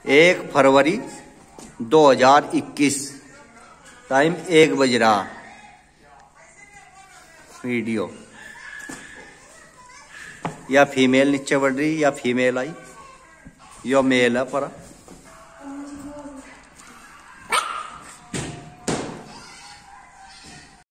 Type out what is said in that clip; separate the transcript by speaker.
Speaker 1: 1 फरवरी 2021, time 1 बज रहा। Video या फीमेल नीचे बढ़ रही या फीमेल आई, यो मेल है पर